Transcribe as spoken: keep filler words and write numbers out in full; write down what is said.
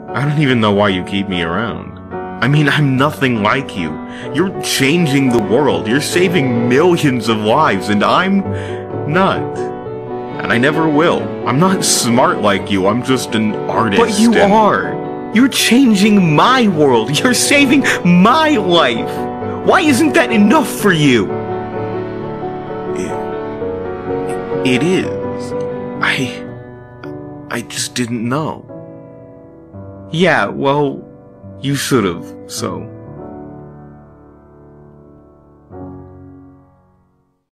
I don't even know why you keep me around. I mean, I'm nothing like you. You're changing the world. You're saving millions of lives, and I'm not. And I never will. I'm not smart like you. I'm just an artist. But you and... are. You're changing my world. You're saving my life. Why isn't that enough for you? It, it is. I... I just didn't know. Yeah, well, you should've, so...